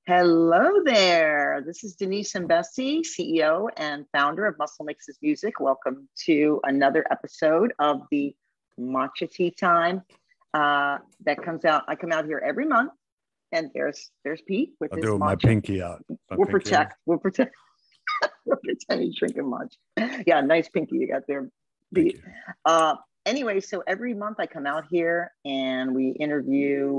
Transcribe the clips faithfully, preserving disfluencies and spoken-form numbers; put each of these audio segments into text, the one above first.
Hello there. This is Denise Imbesi, C E O and founder of Muscle Mixes Music. Welcome to another episode of the Matcha Tea Time uh, that comes out. I come out here every month, and there's there's Pete with I'll his do matcha. my pinky out. My we'll, pinky protect, out. we'll protect. We'll pretend he's drinking matcha. Yeah, nice pinky you got there, Pete. Uh, anyway, so every month I come out here and we interview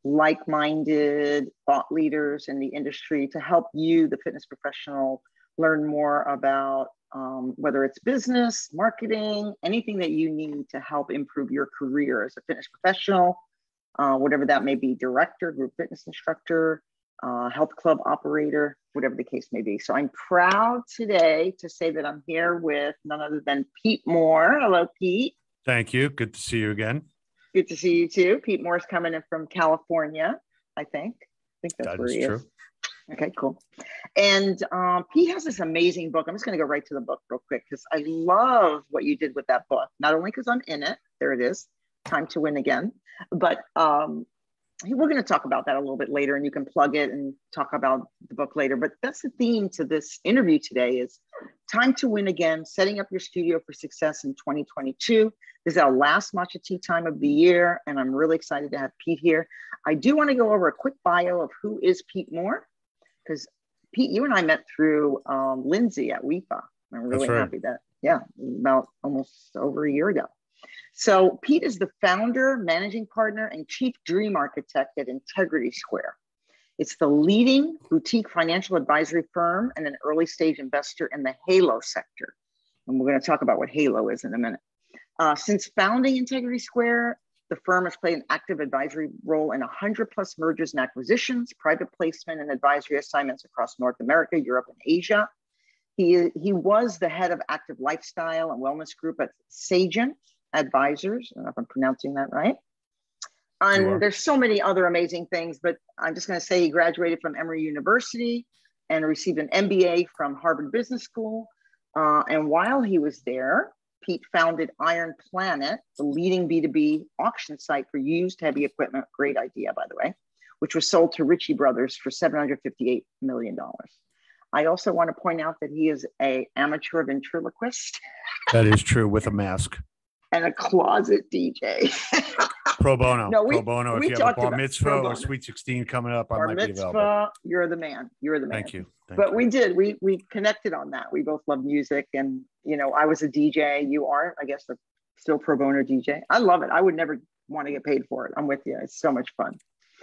like-minded thought leaders in the industry to help you, the fitness professional, learn more about um, whether it's business, marketing, anything that you need to help improve your career as a fitness professional, uh, whatever that may be, director, group fitness instructor, uh, health club operator, whatever the case may be. So I'm proud today to say that I'm here with none other than Pete Moore. Hello, Pete. Thank you. Good to see you again. Good to see you too. Pete Moore's coming in from California, I think. I think that's That where is he true. is. Okay, cool. And um, Pete has this amazing book. I'm just going to go right to the book real quick because I love what you did with that book. Not only because I'm in it, there it is, Time to Win Again, but um, we're going to talk about that a little bit later, and you can plug it and talk about the book later. But that's the theme to this interview today is Time to Win Again, setting up your studio for success in twenty twenty-two. This is our last Matcha Tea Time of the year, and I'm really excited to have Pete here. I do want to go over a quick bio of who is Pete Moore, because Pete, you and I met through um, Lindsay at W I F A. I'm really That's right. happy that, yeah, about almost over a year ago. So Pete is the founder, managing partner, and chief dream architect at Integrity Square. It's the leading boutique financial advisory firm and an early stage investor in the Halo sector. And we're going to talk about what Halo is in a minute. Uh, since founding Integrity Square, the firm has played an active advisory role in one hundred plus mergers and acquisitions, private placement and advisory assignments across North America, Europe, and Asia. He, he was the head of active lifestyle and wellness group at Sagent Advisors. I don't know if I'm pronouncing that right. And there's so many other amazing things, but I'm just going to say he graduated from Emory University and received an M B A from Harvard Business School. Uh, and while he was there, Pete founded Iron Planet, the leading B two B auction site for used heavy equipment. Great idea, by the way, which was sold to Ritchie Brothers for seven hundred fifty-eight million dollars. I also want to point out that he is an amateur ventriloquist. That is true, with a mask. And a closet D J. Pro bono. No, we, pro bono. we if you have a bar about mitzvah or Sweet sixteen coming up, I bar might mitzvah, be available. You're the man. You're the man. Thank you. Thank but you. we did. We we connected on that. We both love music, and you know, I was a D J. You are, I guess, a still pro bono D J. I love it. I would never want to get paid for it. I'm with you. It's so much fun.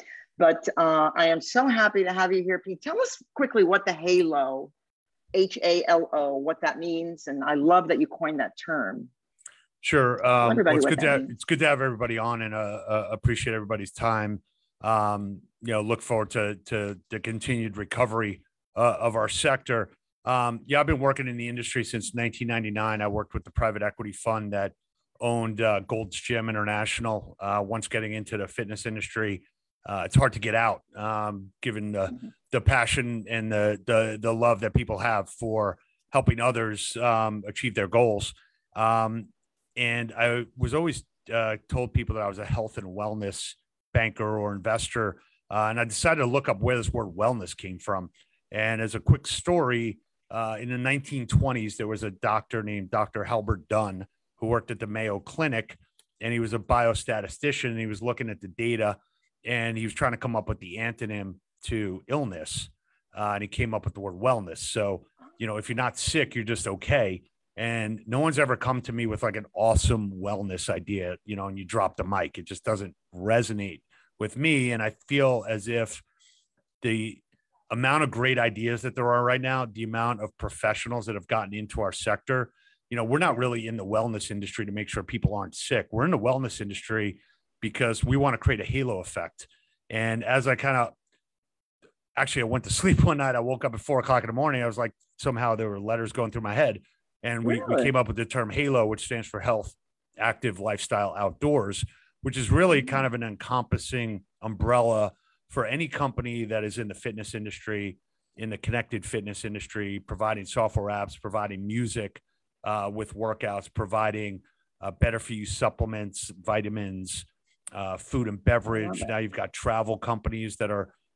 But uh, I am so happy to have you here, Pete. Tell us quickly what the Halo, H A L O, what that means, and I love that you coined that term. Sure. Um, well, it's good to have, means. it's good to have everybody on, and uh, uh, appreciate everybody's time. Um, you know, look forward to to the continued recovery uh, of our sector. Um, yeah, I've been working in the industry since nineteen ninety-nine. I worked with the private equity fund that owned uh, Gold's Gym International. Uh, once getting into the fitness industry, uh, it's hard to get out, um, given the mm-hmm. the passion and the the the love that people have for helping others um, achieve their goals. Um, And I was always uh, told people that I was a health and wellness banker or investor. Uh, and I decided to look up where this word wellness came from. And as a quick story, uh, in the nineteen twenties, there was a doctor named Doctor Halbert Dunn who worked at the Mayo Clinic, and he was a biostatistician. And he was looking at the data, and he was trying to come up with the antonym to illness. Uh, and he came up with the word wellness. So, you know, if you're not sick, you're just okay. And no one's ever come to me with like an awesome wellness idea, you know, and you drop the mic. It just doesn't resonate with me. And I feel as if the amount of great ideas that there are right now, the amount of professionals that have gotten into our sector, you know, we're not really in the wellness industry to make sure people aren't sick. We're in the wellness industry because we want to create a halo effect. And as I kind of, actually, I went to sleep one night. I woke up at four o'clock in the morning. I was like, somehow there were letters going through my head. And we, really? we came up with the term HALO, which stands for Health, Active, Lifestyle, Outdoors, which is really kind of an encompassing umbrella for any company that is in the fitness industry, in the connected fitness industry, providing software apps, providing music uh, with workouts, providing uh, better for you supplements, vitamins, uh, food and beverage. Now you've got travel companies that are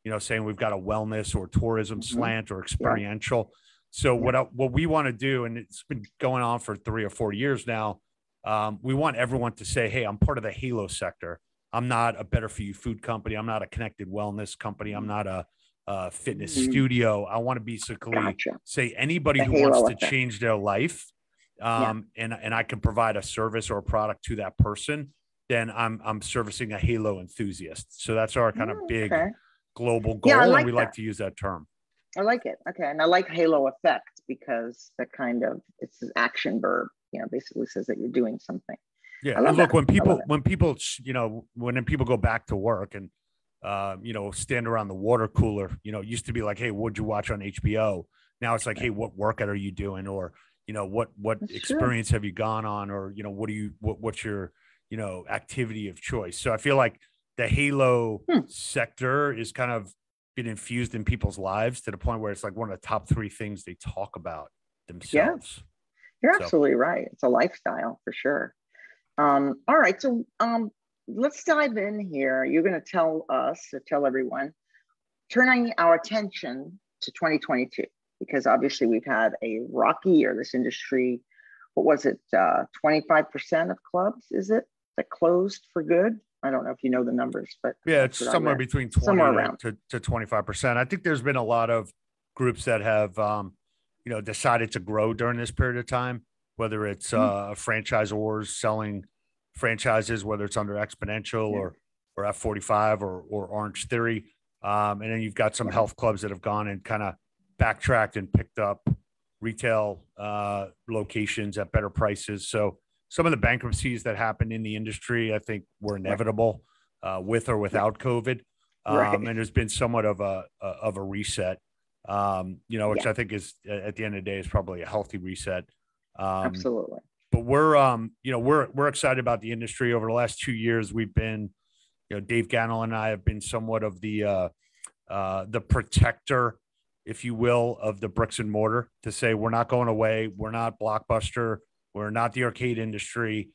you know, saying we've got a wellness or tourism Mm-hmm. slant or experiential. Yeah. So yeah. what, I, what we want to do, and it's been going on for three or four years now, um, we want everyone to say, hey, I'm part of the Halo sector. I'm not a Better For You food company. I'm not a connected wellness company. I'm not a, a fitness mm-hmm. studio. I want to basically gotcha. say anybody the who Halo wants effect. to change their life, um, yeah. and, and I can provide a service or a product to that person, then I'm, I'm servicing a Halo enthusiast. So that's our kind of big okay. global goal. Yeah, like and we that. like to use that term. I like it. Okay. And I like Halo effect because that kind of, it's an action verb, you know, basically says that you're doing something. Yeah. And look, that. when people, when people, you know, when people go back to work and, uh, you know, stand around the water cooler, you know, it used to be like, hey, what'd you watch on H B O? Now it's like, hey, what workout are you doing? Or, you know, what, what That's experience true. have you gone on? Or, you know, what do you, what, what's your, you know, activity of choice? So I feel like the Halo hmm. sector is kind of been infused in people's lives to the point where it's like one of the top three things they talk about themselves. Yeah. You're so. absolutely right. It's a lifestyle for sure. Um, all right. So um, let's dive in here. You're going to tell us, or tell everyone, turning our attention to twenty twenty-two, because obviously we've had a rocky year. This industry, what was it? Uh, twenty-five percent of clubs, is it, that closed for good? I don't know if you know the numbers, but yeah, it's somewhere between twenty around. to, to twenty-five percent. I think there's been a lot of groups that have, um, you know, decided to grow during this period of time, whether it's mm-hmm. uh, franchisors selling franchises, whether it's under Exponential yeah. or, or F forty-five or, or Orange Theory. Um, and then you've got some yeah. health clubs that have gone and kind of backtracked and picked up retail uh, locations at better prices. So some of the bankruptcies that happened in the industry, I think, were inevitable uh, with or without COVID. Um, right. And there's been somewhat of a, a of a reset, um, you know, which yeah. I think is at the end of the day is probably a healthy reset. Um, Absolutely. But we're, um, you know, we're we're excited about the industry. Over the last two years, we've been, you know, Dave Gannell and I have been somewhat of the uh, uh, the protector, if you will, of the bricks and mortar, to say we're not going away. We're not Blockbuster. We're not the arcade industry.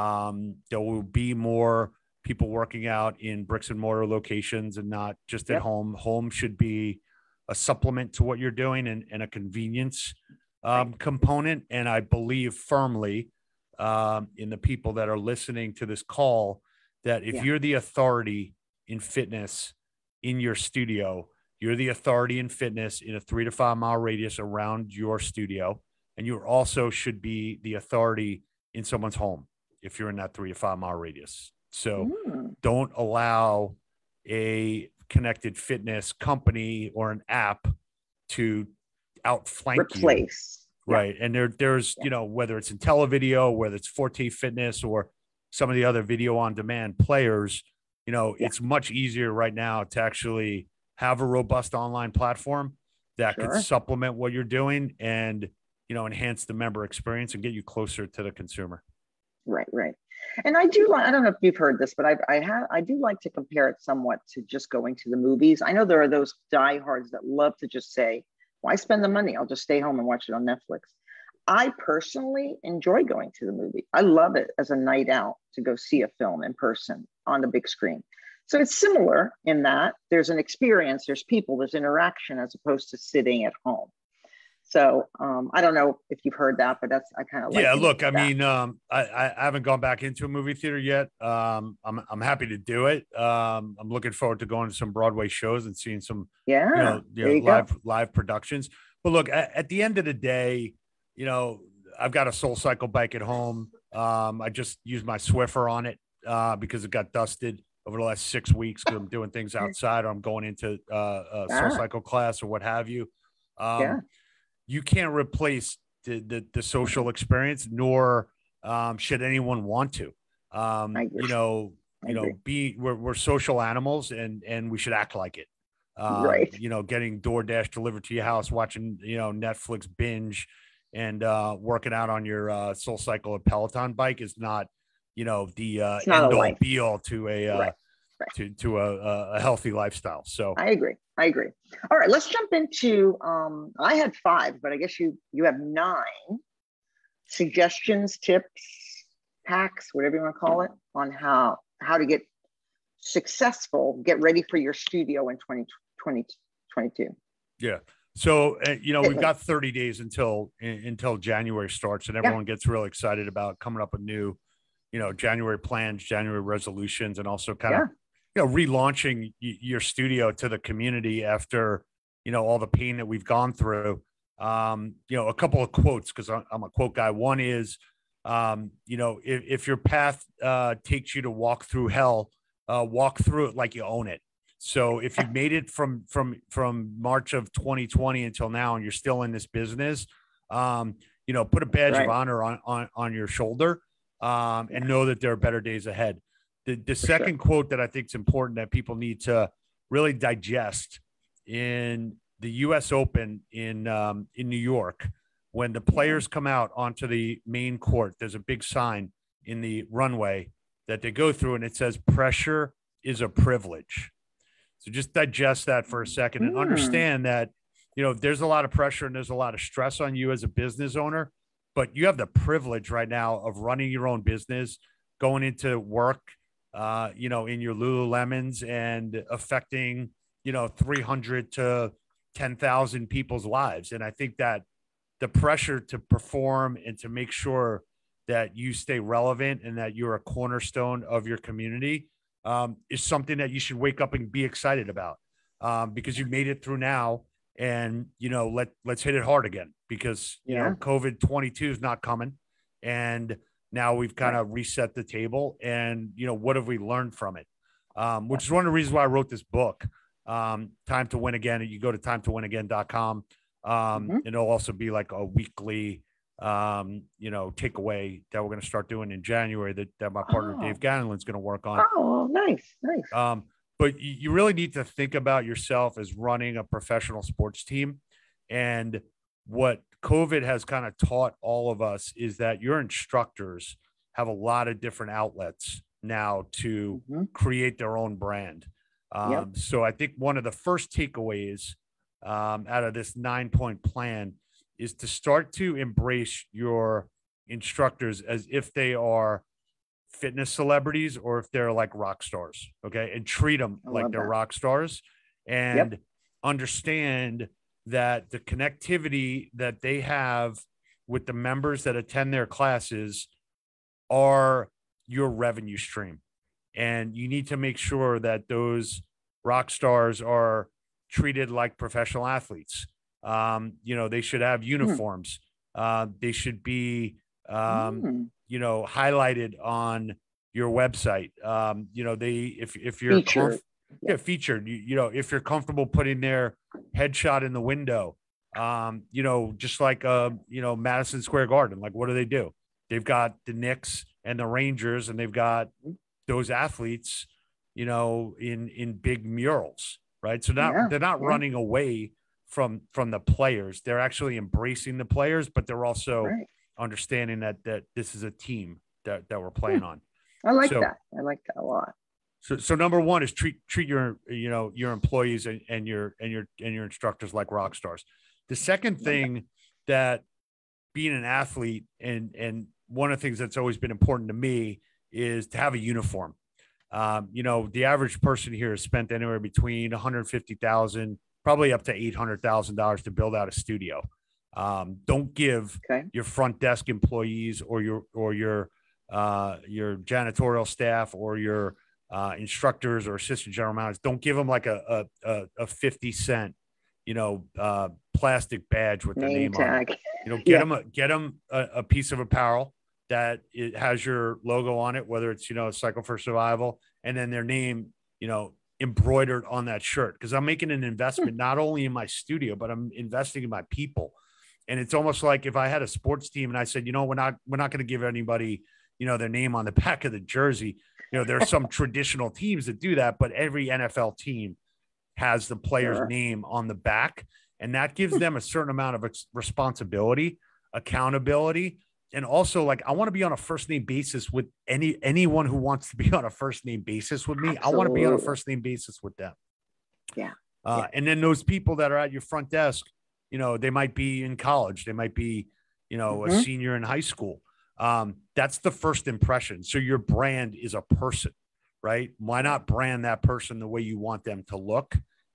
Um, there will be more people working out in bricks and mortar locations and not just at yep. home. Home should be a supplement to what you're doing and, and a convenience um, right. component. And I believe firmly um, in the people that are listening to this call that if yeah. you're the authority in fitness in your studio, you're the authority in fitness in a three to five mile radius around your studio. And you also should be the authority in someone's home if you're in that three to five mile radius. So mm. don't allow a connected fitness company or an app to outflank Replace. you. Right. Yeah. And there, there's, yeah. you know, whether it's in televideo, whether it's Forte Fitness or some of the other video on demand players, you know, yeah. it's much easier right now to actually have a robust online platform that sure. could supplement what you're doing and, you know, enhance the member experience and get you closer to the consumer. Right, right. And I do like, I don't know if you've heard this, but I I have I do like to compare it somewhat to just going to the movies. I know there are those diehards that love to just say, why spend the money? I'll just stay home and watch it on Netflix. I personally enjoy going to the movie. I love it as a night out to go see a film in person on the big screen. So it's similar in that there's an experience, there's people, there's interaction as opposed to sitting at home. So um, I don't know if you've heard that, but that's, I kind of like Yeah, look, I that. mean, um, I, I haven't gone back into a movie theater yet. Um, I'm, I'm happy to do it. Um, I'm looking forward to going to some Broadway shows and seeing some, yeah, you know, you know, you live, go. live productions. But look, at, at the end of the day, you know, I've got a Soul Cycle bike at home. Um, I just used my Swiffer on it uh, because it got dusted over the last six weeks because I'm doing things outside or I'm going into uh, a Soul ah. Cycle class or what have you. Um, yeah. You can't replace the, the, the social experience, nor um, should anyone want to. Um, you know, you know, be we're, we're social animals, and and we should act like it. Um, right. You know, getting DoorDash delivered to your house, watching you know Netflix binge, and uh, working out on your uh, Soul Cycle or Peloton bike is not, you know, the uh, end all be all to a. Uh, right. Right. to to a, a healthy lifestyle. So I agree. I agree. All right, let's jump into, um, I had five, but I guess you, you have nine suggestions, tips, hacks, whatever you want to call it, on how, how to get successful, get ready for your studio in twenty twenty twenty-two. Yeah. So, uh, you know, we've got thirty days until until January starts, and everyone yeah. gets really excited about coming up with new, you know, January plans, January resolutions, and also kind yeah. of, you know, relaunching y- your studio to the community after, you know, all the pain that we've gone through. Um, you know, a couple of quotes, because I'm a quote guy. One is, um, you know, if, if your path uh, takes you to walk through hell, uh, walk through it like you own it. So if you've made it from from from March of twenty twenty until now, and you're still in this business, um, you know, put a badge right. of honor on on on your shoulder, um, and know that there are better days ahead. The the For second sure. quote that I think is important that people need to really digest in the U S Open in um, in New York, when the players come out onto the main court, there's a big sign in the runway that they go through, and it says "Pressure is a privilege." So just digest that for a second and mm. understand that, you know, there's a lot of pressure and there's a lot of stress on you as a business owner, but you have the privilege right now of running your own business, going into work, uh, you know, in your Lululemons and affecting, you know, three hundred to ten thousand people's lives. And I think that the pressure to perform and to make sure that you stay relevant and that you're a cornerstone of your community Um, is something that you should wake up and be excited about, um, because you made it through now, and, you know, let, let's hit it hard again, because, you yeah. know, COVID twenty-two is not coming. And now we've kind of right. reset the table, and, you know, what have we learned from it? Um, which is one of the reasons why I wrote this book, um, Time to Win Again. You go to time to win again dot com. Um, mm-hmm. and it'll also be like a weekly, um, you know, takeaway that we're going to start doing in January that, that my partner, oh. Dave Ganlon's going to work on. Oh, nice. Nice. Um, but you really need to think about yourself as running a professional sports team. And what COVID has kind of taught all of us is that your instructors have a lot of different outlets now to mm-hmm. create their own brand. Um, yep. So I think one of the first takeaways um, out of this nine point plan is to start to embrace your instructors as if they are fitness celebrities or if they're like rock stars. Okay. And treat them I like they're that. rock stars, and yep. understand that the connectivity that they have with the members that attend their classes are your revenue stream. And you need to make sure that those rock stars are treated like professional athletes. Um, you know, they should have uniforms. Mm. Uh, they should be, um, mm. you know, highlighted on your website. Um, you know, they, if, if you're, featured. Comf- yeah. yeah, featured, you, you know, if you're comfortable putting their headshot in the window, um, you know, just like, uh, you know, Madison Square Garden, like, what do they do? They've got the Knicks and the Rangers, and they've got those athletes, you know, in, in big murals, right? So not, yeah. they're not yeah. running away from, from the players. They're actually embracing the players, but they're also right. understanding that, that this is a team that, that we're playing on. I like so, that. I like that a lot. So, so number one is treat, treat your, you know, your employees and, and your, and your, and your instructors like rock stars. The second thing that being an athlete, and, and one of the things that's always been important to me is to have a uniform. Um, you know, the average person here has spent anywhere between one hundred fifty thousand dollars, probably up to eight hundred thousand dollars to build out a studio. Um, don't give okay. your front desk employees or your, or your, uh, your janitorial staff or your, uh, instructors or assistant general managers, don't give them like a, a, a fifty cent, you know, uh, plastic badge with their name, name on it. You know, get yeah. them, a, get them a, a piece of apparel that it has your logo on it, whether it's, you know, Cycle for Survival, and then their name, you know, embroidered on that shirt. Cause I'm making an investment, hmm. not only in my studio, but I'm investing in my people. And it's almost like if I had a sports team and I said, you know, we're not, we're not going to give anybody, you know, their name on the back of the jersey. You know, there are some traditional teams that do that, but every N F L team has the player's sure. name on the back. And that gives them a certain amount of ex- responsibility, accountability. And also, like, I want to be on a first name basis with any, anyone who wants to be on a first name basis with me. Absolutely. I want to be on a first name basis with them. Yeah. Uh, yeah. And then those people that are at your front desk, you know, they might be in college. They might be, you know, mm-hmm. a senior in high school. Um, that's the first impression. So your brand is a person, right? Why not brand that person the way you want them to look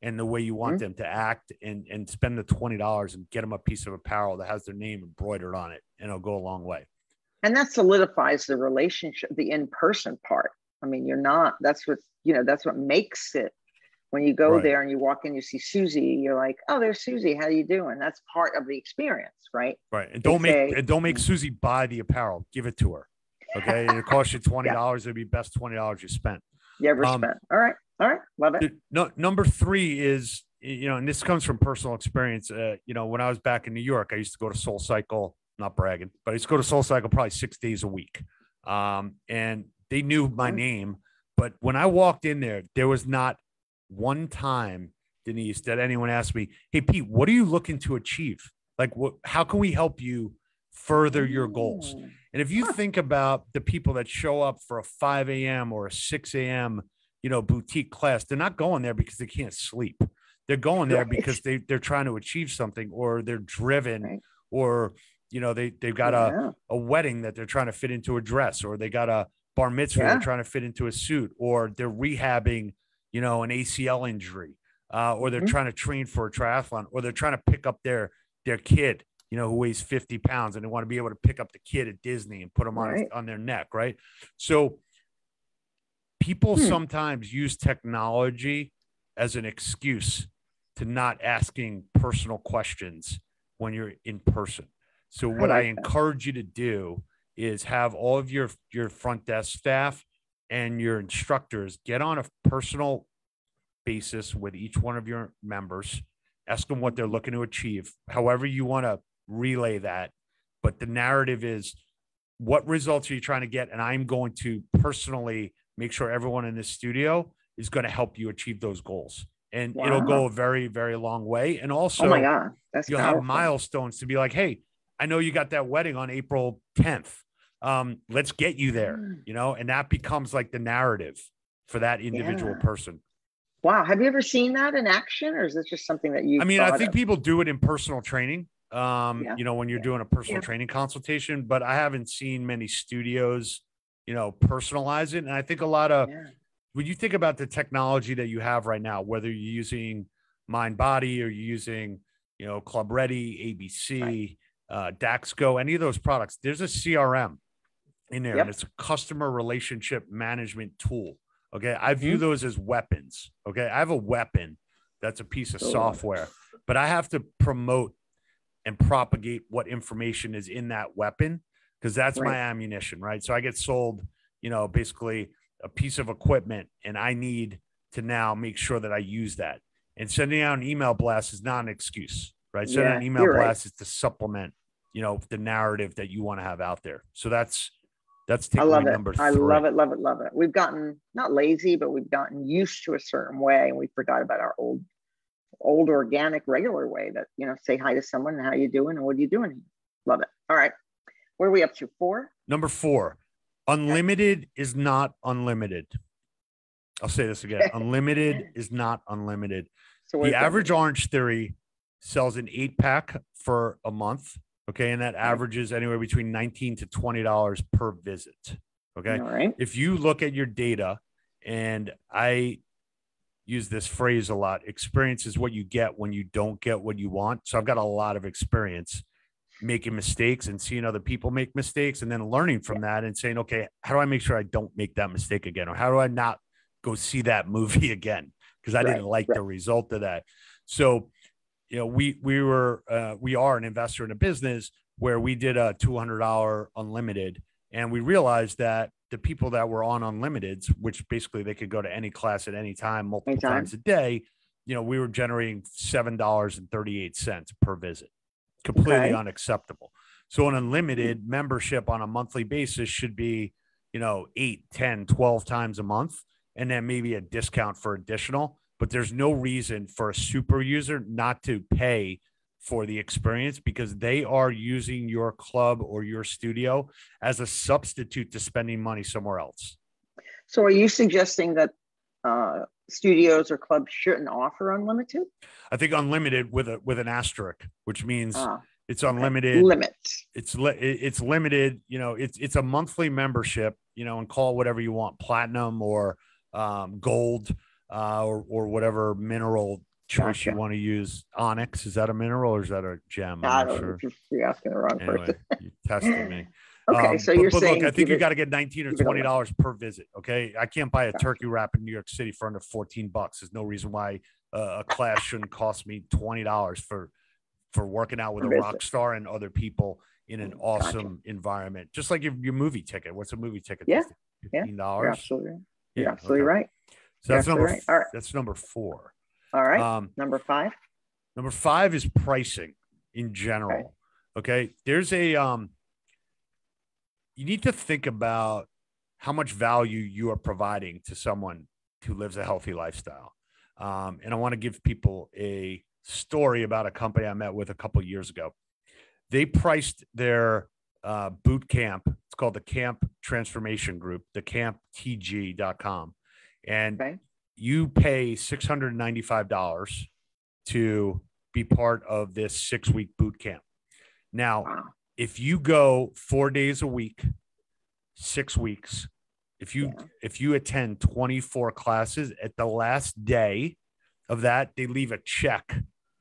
and the way you want Mm-hmm. them to act, and, and spend the twenty dollars and get them a piece of apparel that has their name embroidered on it, and it'll go a long way. And that solidifies the relationship, the in-person part. I mean, you're not, that's what, you know, that's what makes it. When you go Right. there and you walk in, you see Susie, you're like, oh, there's Susie. How you doing? That's part of the experience, right? Right. And don't It's make, a- and don't make Susie buy the apparel. Give it to her. Okay. It costs you twenty dollars. It'd be best twenty dollars you spent. You ever Um, spent. All right. All right. Love it. The- No, number three is, you know, and this comes from personal experience. Uh, you know, when I was back in New York, I used to go to Soul Cycle, not bragging, but I used to go to Soul Cycle probably six days a week. Um, and they knew my Mm. name, but when I walked in there, there was not one time, Denise, that anyone asked me, "Hey, Pete, what are you looking to achieve? Like, what, how can we help you further your goals?" Mm. And if you think about the people that show up for a five a.m. or a six a.m., you know, boutique class, they're not going there because they can't sleep. They're going there Right. because they, they're trying to achieve something, or they're driven, Right. or, you know, they, they've got Yeah. a, a wedding that they're trying to fit into a dress, or they got a bar mitzvah Yeah. they're trying to fit into a suit, or they're rehabbing, you know, an A C L injury, uh, or they're Mhm. trying to train for a triathlon, or they're trying to pick up their, their kid, you know, who weighs fifty pounds, and they want to be able to pick up the kid at Disney and put them on, Right. on their neck. Right. So people Hmm. sometimes use technology as an excuse to not asking personal questions when you're in person. So what I, like that. encourage you to do is have all of your, your front desk staff and your instructors get on a personal basis with each one of your members, ask them what they're looking to achieve, however you want to relay that. But the narrative is, what results are you trying to get? And I'm going to personally make sure everyone in this studio is going to help you achieve those goals. And it'll Wow. go a very, very long way. And also, Oh my God. That's you'll powerful. have milestones to be like, hey, I know you got that wedding on April tenth. Um, let's get you there, Mm. you know, and that becomes like the narrative for that individual Yeah. person. Wow. Have you ever seen that in action, or is this just something that you I mean, I thought think of? people do it in personal training, um, Yeah. you know, when you're Yeah. doing a personal Yeah. training consultation, but I haven't seen many studios, you know, personalize it. And I think a lot of, Yeah. when you think about the technology that you have right now, whether you're using Mind Body or you're using, you know, Club Ready, A B C, Right. uh, Daxco, any of those products, there's a C R M in there, Yep. and it's a customer relationship management tool. Okay. I view Mhm. those as weapons. Okay. I have a weapon that's a piece of Cool. software, but I have to promote and propagate what information is in that weapon, because that's my Right. ammunition, right? So I get sold, you know, basically a piece of equipment, and I need to now make sure that I use that. And sending out an email blast is not an excuse, right? Sending out Yeah, an email you're right. blast is to supplement, you know, the narrative that you want to have out there. So that's that's I takeaway love it. number three. I love it, love it, love it. We've gotten not lazy, but we've gotten used to a certain way, and we forgot about our old, old organic, regular way that, you know, say hi to someone and how you doing and what are you doing? Love it. All right. Where are we up to? Four? Number four, unlimited is not unlimited. I'll say this again. Unlimited is not unlimited. So what The does that average mean? Orange Theory sells an eight pack for a month. Okay. And that averages anywhere between nineteen to twenty dollars per visit. Okay. All right. If you look at your data, and I use this phrase a lot, experience is what you get when you don't get what you want. So I've got a lot of experience making mistakes and seeing other people make mistakes, and then learning from that and saying, okay, how do I make sure I don't make that mistake again? Or how do I not go see that movie again? Because I Right, didn't like right. the result of that. So, you know, we, we were, uh, we are an investor in a business where we did a two hundred dollars unlimited, and we realized that the people that were on unlimiteds, which basically they could go to any class at any time, multiple Anytime. times a day, you know, we were generating seven dollars and thirty-eight cents per visit. Completely Okay. unacceptable. So an unlimited membership on a monthly basis should be, you know, eight, ten, twelve times a month, and then maybe a discount for additional. But there's no reason for a super user not to pay for the experience, because they are using your club or your studio as a substitute to spending money somewhere else. So are you suggesting that uh, studios or clubs shouldn't offer unlimited? I think unlimited with a with an asterisk, which means Ah, it's okay. unlimited. Limits. It's li- it's limited. You know, it's it's a monthly membership. You know, and call it whatever you want, platinum or um, gold, uh, or or whatever mineral choice Gotcha. you want to use. Onyx, is that a mineral or is that a gem? I I'm not don't know sure. if you're asking the wrong Anyway, you tested me. person. Okay, Um, so but, you're but look, saying I think give you it, got to get nineteen or give it a twenty look. dollars per visit. Okay, I can't buy a Gotcha. turkey wrap in New York City for under fourteen bucks. There's no reason why uh, a class shouldn't cost me twenty dollars for for working out with Per a rock visit. star and other people in an awesome Gotcha. environment. Just like your, your movie ticket. What's a movie ticket? Yeah, yeah, fifteen you're dollars. absolutely right. Yeah. You're absolutely Okay. right. So You're that's number. absolutely right. All right. That's number four. All right. Um, Number five. Number five is pricing in general. Okay. okay. There's a, um, you need to think about how much value you are providing to someone who lives a healthy lifestyle. Um, and I want to give people a story about a company I met with a couple of years ago. They priced their uh, boot camp. It's called the Camp Transformation Group, the camp t g dot com. And Okay. you pay six hundred ninety-five dollars to be part of this six week boot camp. Now, Wow. if you go four days a week, six weeks, if you, Yeah. if you attend twenty-four classes, at the last day of that, they leave a check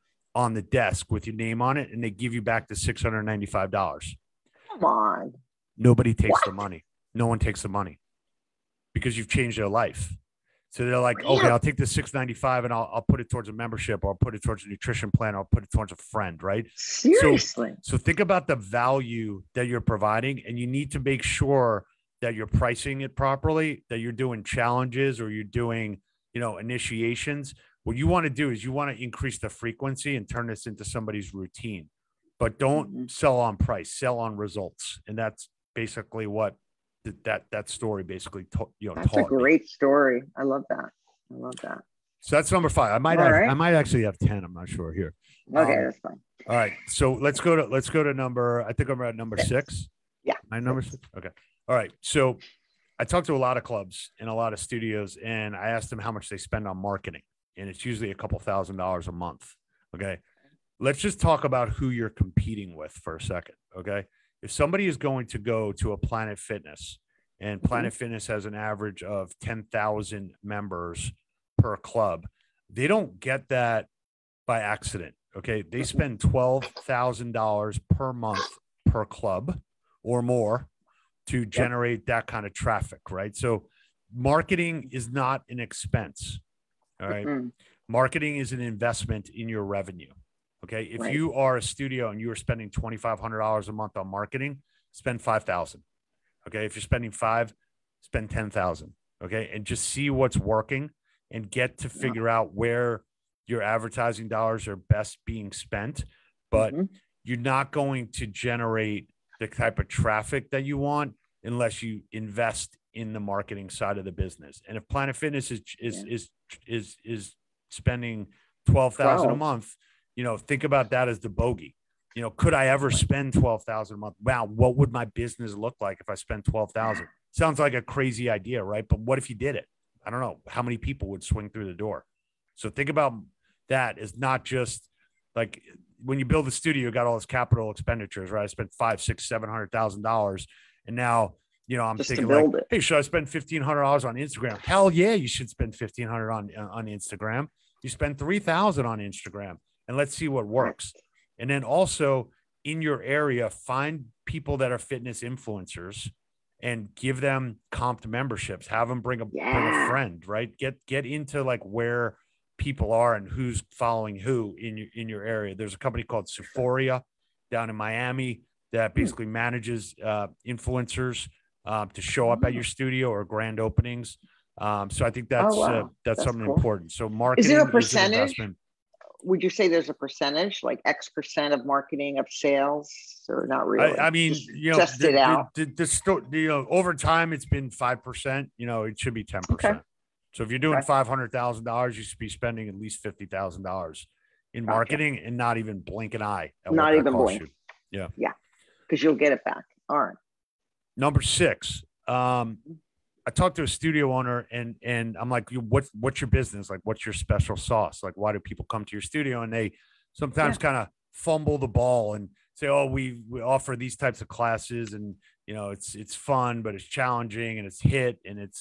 on the desk with your name on it and they give you back the six hundred ninety-five dollars. Come on. Nobody takes What? the money. No one takes the money because you've changed their life. So they're like, Really? okay, I'll take the six ninety-five and I'll, I'll put it towards a membership, or I'll put it towards a nutrition plan, or I'll put it towards a friend, right? Seriously. So, so think about the value that you're providing, and you need to make sure that you're pricing it properly, that you're doing challenges or you're doing, you know, initiations. What you want to do is you want to increase the frequency and turn this into somebody's routine, but don't Mhm. sell on price, sell on results. And that's basically what th- that, that story basically, ta- you know, That's a taught me. great story. I love that. I love that. So that's number five. I might All have, right. I might actually have ten. I'm not sure here. Okay, Um, that's fine. All right. So let's go to, let's go to number, I think I'm at number Six. six. Yeah. My number six. Okay. All right. So I talked to a lot of clubs and a lot of studios, and I asked them how much they spend on marketing. And it's usually a couple thousand dollars a month. Okay. Let's just talk about who you're competing with for a second. Okay. If somebody is going to go to a Planet Fitness, and Planet Fitness has an average of ten thousand members per club, they don't get that by accident. Okay. They spend twelve thousand dollars per month per club or more to generate that kind of traffic, right? So marketing is not an expense. All right. Mm. Marketing is an investment in your revenue. Okay. If Right. you are a studio and you are spending twenty-five hundred dollars a month on marketing, spend five thousand. Okay. If you're spending five, spend ten thousand. Okay. And just see what's working and get to Yeah. figure out where your advertising dollars are best being spent. But Mhm. you're not going to generate the type of traffic that you want unless you invest in the marketing side of the business. And if Planet Fitness is is Yeah. is is is spending twelve thousand a twelve. month, you know, think about that as the bogey. You know, could I ever spend twelve thousand a month? Wow, what would my business look like if I spent twelve thousand? Sounds like a crazy idea, right? But what if you did it? I don't know how many people would swing through the door. So think about that as not just like when you build a studio, you got all this capital expenditures, right? I spent five, six, seven hundred thousand dollars, and now you know I'm Just to thinking like, build it. hey, should I spend fifteen hundred dollars on Instagram? Hell yeah, you should spend fifteen hundred on on Instagram. You spend three thousand on Instagram, and let's see what works. And then also in your area, find people that are fitness influencers and give them comped memberships. Have them bring a bring a Yeah. friend, right? Get get into like where people are and who's following who in your in your area. There's a company called Sephoria down in Miami that basically manages uh, influencers um, to show up at your studio or grand openings. Um, so I think that's Oh, wow. uh, that's, That's something cool. important. So marketing Is there a an percentage? investment. Would you say there's a percentage, like X percent of marketing of sales, or not really? I, I mean, Just you know, test the, it out. The, the, the, sto- the, you know, over time it's been five percent. You know, it should be ten percent. Okay. So if you're doing Okay. five hundred thousand dollars, you should be spending at least fifty thousand dollars in Gotcha. marketing and not even blink an eye at Not what that even costs blink. you. Because you'll get it back. All right. Number six. Um, I talked to a studio owner and and I'm like, what what's your business? Like, what's your special sauce? Like, why do people come to your studio? And they sometimes kind of fumble the ball and say, oh, we we offer these types of classes, and you know, it's it's fun, but it's challenging, and it's hit, and it's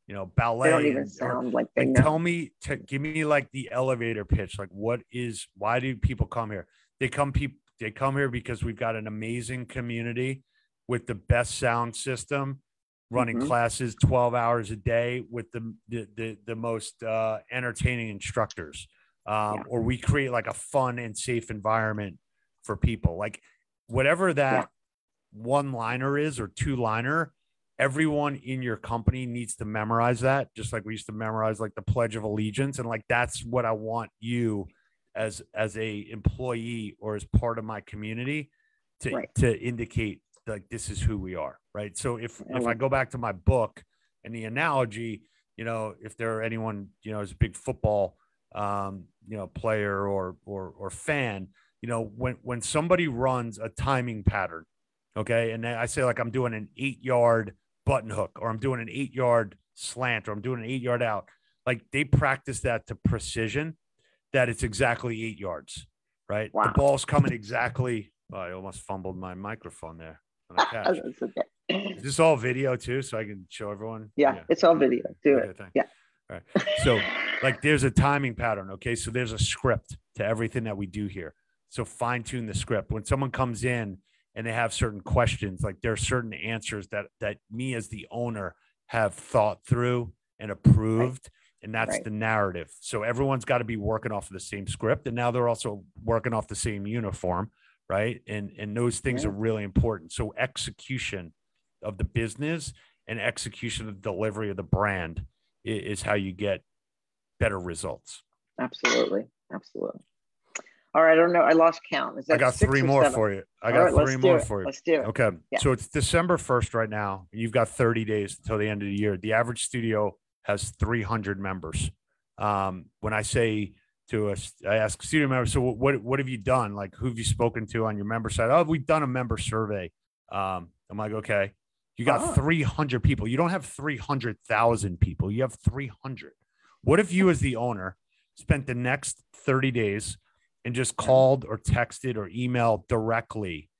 you know, They don't ballet. even And, sound or, like they like, know. tell me, to give me like the elevator pitch. Like, what is, why do people come here? They come, people, they come here because we've got an amazing community with the best sound system, running Mhm. classes twelve hours a day with the, the, the, the most uh, entertaining instructors. Um, Yeah. or we create like a fun and safe environment for people. Like, whatever that Yeah. one liner is or two liner, everyone in your company needs to memorize that, just like we used to memorize like the Pledge of Allegiance. And like, that's what I want you as as a employee or as part of my community to Right. to indicate like this is who we are, right? So if I if I love go back to my book and the analogy, you know, if there are anyone, you know, is a big football um, you know, player or or or fan, you know, when when somebody runs a timing pattern, okay, and then I say like I'm doing an eight yard button hook, or I'm doing an eight yard slant, or I'm doing an eight yard out, like they practice that to precision, that it's exactly eight yards, right? The Wow. ball's coming exactly. Oh, I almost fumbled my microphone there on a catch. That's okay. Is this all video too, so I can show everyone? Yeah, Yeah. it's all video. Do Okay, it. thanks. Yeah. All right. So like there's a timing pattern. Okay. So there's a script to everything that we do here. So fine tune the script. When someone comes in and they have certain questions, like there are certain answers that, that me as the owner have thought through and approved. Right. And that's Right. the narrative. So everyone's got to be working off of the same script. And now they're also working off the same uniform. Right. And, and those things Yeah. are really important. So execution of the business and execution of the delivery of the brand is how you get better results. Absolutely. Absolutely. All right. I don't know. I lost count. Is that I got three more seven? for you. I got right, three more it. for you. Let's do it. Okay. Yeah. So it's December first right now. You've got thirty days until the end of the year. The average studio has three hundred members. Um, when I say to us, I ask studio members, so what, what have you done? Like, who have you spoken to on your member side? Oh, we've done a member survey. Um, I'm like, okay. You got oh. three hundred people. You don't have three hundred thousand people. You have three hundred. What if you as the owner spent the next thirty days and just called or texted or emailed directly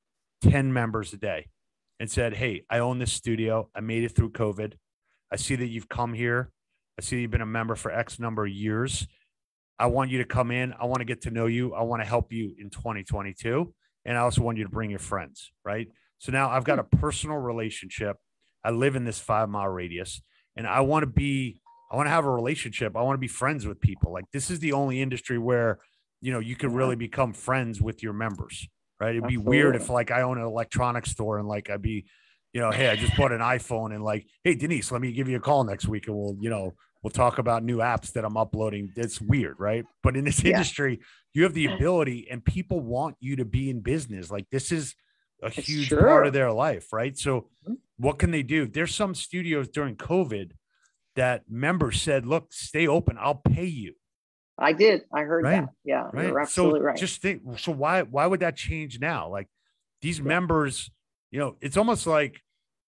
ten members a day and said, hey, I own this studio. I made it through COVID. I see that you've come here. I see you've been a member for X number of years. I want you to come in. I want to get to know you. I want to help you in twenty twenty-two. And I also want you to bring your friends, right? So now I've got a personal relationship. I live in this five mile radius and I want to be, I want to have a relationship. I want to be friends with people. Like this is the only industry where, you know, you can really become friends with your members, right? It'd be Absolutely. weird if like I own an electronics store and like I'd be, you know, hey, I just bought an iPhone and like, hey, Denise, let me give you a call next week and we'll, you know, we'll talk about new apps that I'm uploading. It's weird, right? But in this yeah. industry, you have the ability and people want you to be in business. Like this is a it's huge true. part of their life, right? So mm-hmm. what can they do? There's some studios during COVID that members said, look, stay open. I'll pay you. I did. I heard right? that. Yeah, right. You're absolutely so right. Just think, so why, why would that change now? Like these yeah. members, you know, it's almost like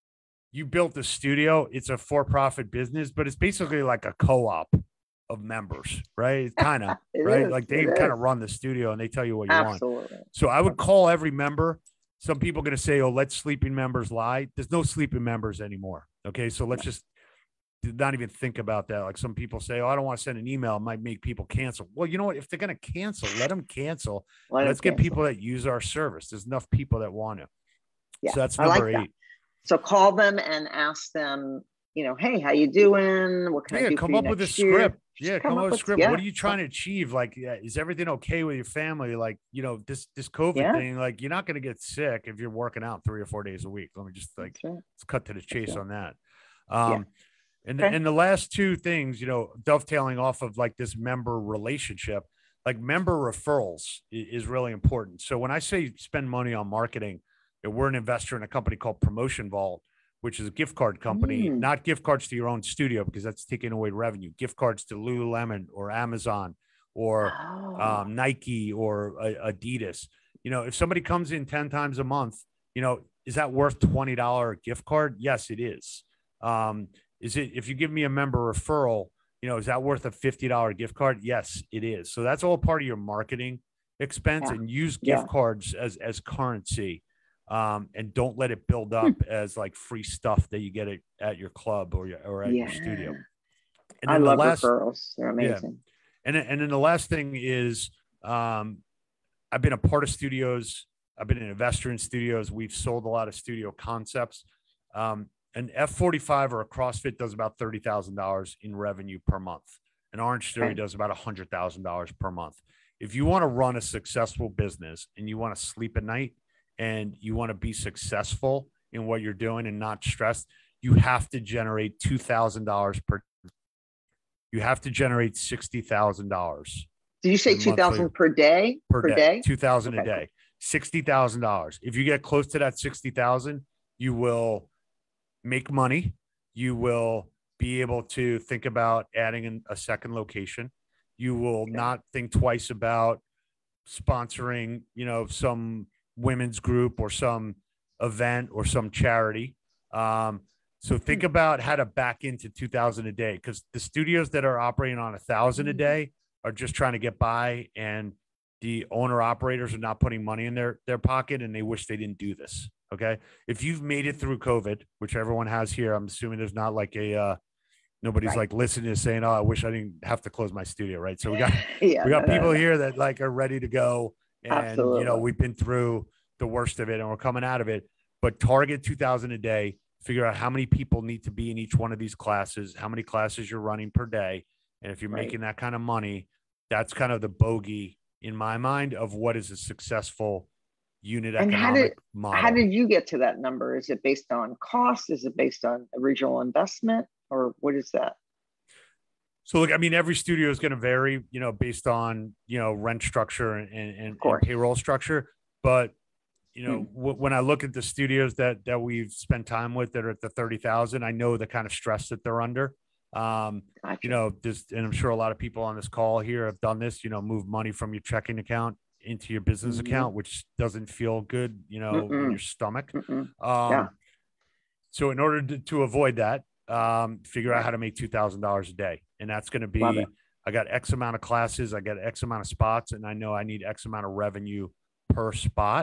you built a studio. It's a for-profit business, but it's basically like a co-op of members, right? It's kind of, right? Is. Like they kind of run the studio and they tell you what you absolutely. want. So I would call every member. Some people are going to say, oh, let sleeping members lie. There's no sleeping members anymore. Okay. So let's just not even think about that. Like some people say, oh, I don't want to send an email. It might make people cancel. Well, you know what? If they're going to cancel, let them cancel. Let let's them get cancel. people that use our service. There's enough people that want to. Yeah, so that's number like eight. That. So call them and ask them, you know, hey, how you doing? What can yeah, I do come for up you with a next script. Year? Yeah, come, come up with a script. Yeah. What are you trying to achieve? Like, yeah, is everything okay with your family? Like, you know, this this COVID yeah. thing, like you're not going to get sick if you're working out three or four days a week. Let me just like right. let's cut to the chase right. on that. Um, yeah. And, okay. and the last two things, you know, dovetailing off of like this member relationship, like member referrals is, is really important. So when I say spend money on marketing, you know, we're an investor in a company called Promotion Vault, which is a gift card company, mm. not gift cards to your own studio because that's taking away revenue, gift cards to Lululemon or Amazon or oh. um, Nike or uh, Adidas. You know, if somebody comes in ten times a month, you know, is that worth twenty dollars gift card? Yes, it is. Um, Is it, if you give me a member referral, you know, is that worth a fifty dollars gift card? Yes, it is. So that's all part of your marketing expense yeah. and use gift yeah. cards as, as currency. Um, and don't let it build up hmm. as like free stuff that you get at, at your club or your, or at yeah. your studio. And I then love the last, referrals. They're amazing. Yeah. And, and then the last thing is, um, I've been a part of studios. I've been an investor in studios. We've sold a lot of studio concepts. Um, an F forty-five or a CrossFit does about thirty thousand dollars in revenue per month. An Orange Theory okay. does about one hundred thousand dollars per month. If you want to run a successful business and you want to sleep at night and you want to be successful in what you're doing and not stressed, you have to generate two thousand dollars per. You have to generate sixty thousand dollars. Did you say two thousand per day? Per, per day, day? two thousand okay. a day, sixty thousand dollars. If you get close to that sixty thousand, you will make money. You will be able to think about adding an, a second location. You will okay. not think twice about sponsoring, you know, some women's group or some event or some charity. Um, so think about how to back into two thousand a day, because the studios that are operating on a thousand a day are just trying to get by, and the owner operators are not putting money in their, their pocket, and they wish they didn't do this. Okay. If you've made it through COVID, which everyone has here, I'm assuming there's not like a, uh, nobody's right. like listening to saying, oh, I wish I didn't have to close my studio. Right. So we got, yeah, we got no, people no, no. here that like are ready to go. And, Absolutely. you know, we've been through the worst of it and we're coming out of it, but target two thousand a day, figure out how many people need to be in each one of these classes, how many classes you're running per day. And if you're right. making that kind of money, that's kind of the bogey in my mind of what is a successful unit and economic how did, model. How did you get to that number? Is it based on cost? Is it based on original investment, or what is that? So look, I mean, every studio is going to vary, you know, based on, you know, rent structure and, and, and payroll structure. But, you know, hmm. w- when I look at the studios that, that we've spent time with that are at the thirty thousand, I know the kind of stress that they're under. Um, gotcha. You know, this, and I'm sure a lot of people on this call here have done this, you know, move money from your checking account into your business mm-hmm. account, which doesn't feel good, you know, Mm-mm. in your stomach. Um, yeah. So in order to, to avoid that, um, figure out how to make two thousand dollars a day. And that's going to be, I got X amount of classes, I got X amount of spots, and I know I need X amount of revenue per spot.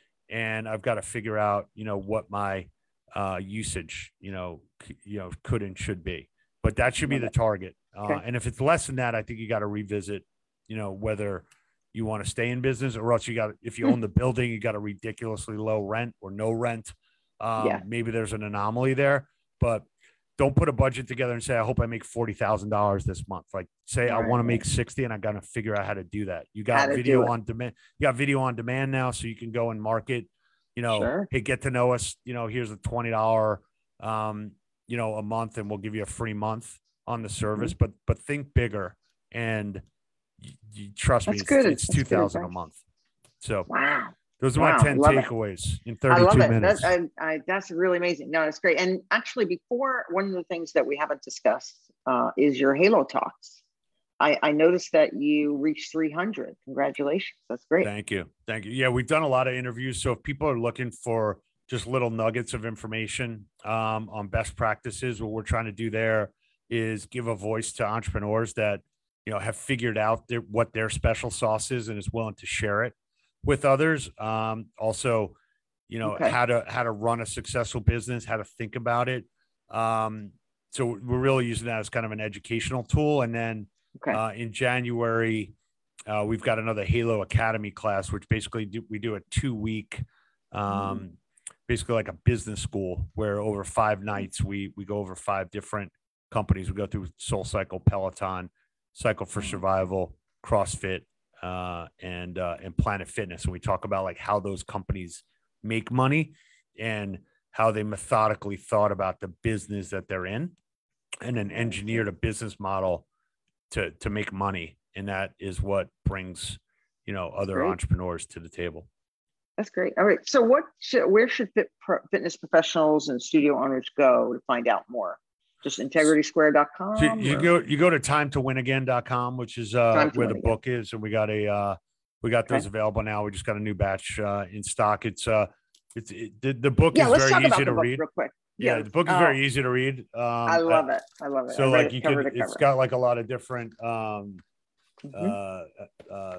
And I've got to figure out, you know, what my uh, usage, you know, c- you know, could and should be. But that should be the target. Uh, okay. And if it's less than that, I think you got to revisit, you know, whether you want to stay in business, or else you got, if you own the building, you got a ridiculously low rent or no rent. Um, yeah. Maybe there's an anomaly there, but don't put a budget together and say, I hope I make forty thousand dollars this month. Like say, All I right, want to make sixty and I got to figure out how to do that. You got video on demand. You got video on demand now. So you can go and market, you know, sure. Hey, get to know us, you know, here's a twenty dollars, um, you know, a month, and we'll give you a free month on the service, mm-hmm. but, but think bigger. And you, you trust That's me, it's, good. it's two thousand a month. So wow. Those are wow. my ten takeaways it. in thirty-two I love it. minutes. That, I, I, that's really amazing. No, it's great. And actually, before, one of the things that we haven't discussed uh, is your Halo Talks. I, I noticed that you reached three hundred. Congratulations. That's great. Thank you. Thank you. Yeah, we've done a lot of interviews. So if people are looking for just little nuggets of information um, on best practices, what we're trying to do there is give a voice to entrepreneurs that, you know, have figured out their, what their special sauce is and is willing to share it with others. Um, also, you know, okay. how to, how to run a successful business, how to think about it. Um, so we're really using that as kind of an educational tool. And then okay. uh, in January, uh, we've got another Halo Academy class, which basically do, we do a two week, um, mm. basically like a business school where over five nights, we, we go over five different companies. We go through Soul Cycle, Peloton, Cycle for Survival, CrossFit, uh, and, uh, and Planet Fitness. And we talk about like how those companies make money and how they methodically thought about the business that they're in and then engineered a business model to, to make money. And that is what brings, you know, other great. entrepreneurs to the table. That's great. All right. So what should, where should fit, pro, fitness professionals and studio owners go to find out more? Just integrity square dot com? So you, go, you go to time to win again dot com, which is uh, where the book again. is. And we got a, uh, we got those okay. available now. We just got a new batch uh, in stock. It's uh, it's it, the, the book yeah, is very easy to read. Real quick. Yeah, yeah, the book is uh, very easy to read. Um, I love it. I love it. So like you could, it's got like a lot of different um, mm-hmm. uh, uh,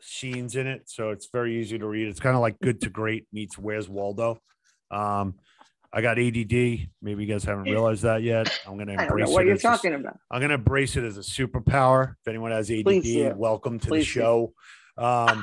scenes in it, so it's very easy to read. It's kind of like Good to Great meets Where's Waldo. Um, I got A D D. Maybe you guys haven't realized that yet. I'm going to embrace I don't know what it you're as talking a, about. I'm going to embrace it as a superpower. If anyone has A D D, welcome to Please the show. Um,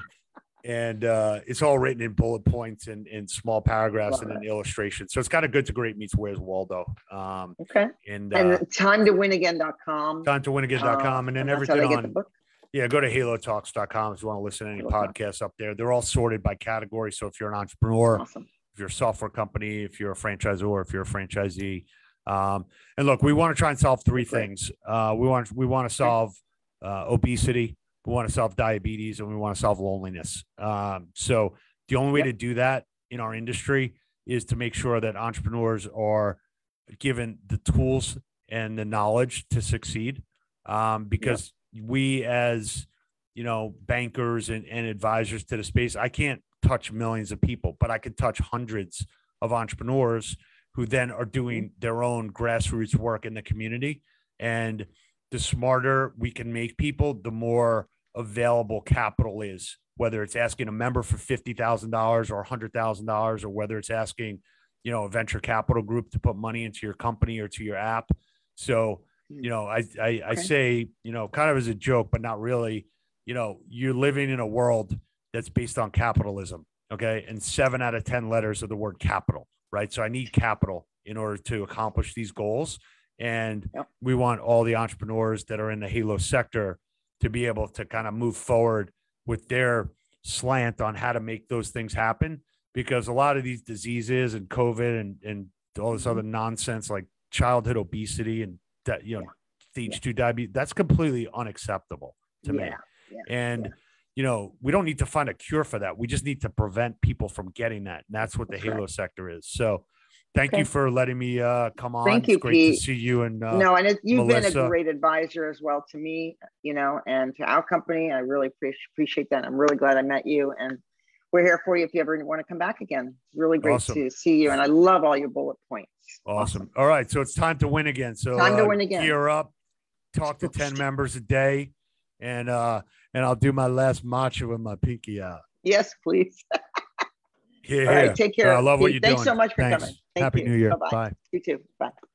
and uh, it's all written in bullet points and in small paragraphs Love and in illustration. So it's kind of Good to Great meets Where's Waldo. Um, okay. And, and uh, time to win again dot com. time to win again dot com. Uh, and then and everything how they on. Get the book. Yeah, go to halo talks dot com if you want to listen to any Halo podcasts Talk. Up there. They're all sorted by category. So if you're an entrepreneur, awesome. If you're a software company, if you're a franchisor, if you're a franchisee. Um, and look, we want to try and solve three That's things. Right. Uh, we want we want to solve uh, obesity, we want to solve diabetes, and we want to solve loneliness. Um, so the only way yep. to do that in our industry is to make sure that entrepreneurs are given the tools and the knowledge to succeed. Um, because yep. we as, you know, bankers and, and advisors to the space, I can't touch millions of people, but I could touch hundreds of entrepreneurs who then are doing their own grassroots work in the community. And the smarter we can make people, the more available capital is, whether it's asking a member for fifty thousand dollars or one hundred thousand dollars, or whether it's asking, you know, a venture capital group to put money into your company or to your app. So, you know, I, I, okay. I say, you know, kind of as a joke, but not really, you know, you're living in a world that's based on capitalism. Okay. And seven out of ten letters of the word capital, right? So I need capital in order to accomplish these goals. And yep. we want all the entrepreneurs that are in the Halo sector to be able to kind of move forward with their slant on how to make those things happen. Because a lot of these diseases and COVID and, and all this mm-hmm. other nonsense, like childhood obesity and, you know, yeah. stage yeah. two diabetes, that's completely unacceptable to yeah. me. Yeah. And, yeah. you know, we don't need to find a cure for that. We just need to prevent people from getting that. And that's what the that's Halo right. sector is. So thank okay. you for letting me uh, come on. Thank you, it's great Pete. to see you. And uh, no, and it, you've Melissa. been a great advisor as well to me, you know, and to our company. I really pre- appreciate that. I'm really glad I met you, and we're here for you if you ever want to come back again. It's really great awesome. to see you. And I love all your bullet points. Awesome. awesome. All right. So it's time to win again. So time to uh, win again. Gear up, talk to ten members a day. And uh, and I'll do my last matcha with my pinky out. Yes, please. Yeah. All right, take care. I love Pete. what you're Thanks doing. Thanks so much for Thanks. coming. Thank Happy you. New Year. Bye-bye. Bye. You too. Bye.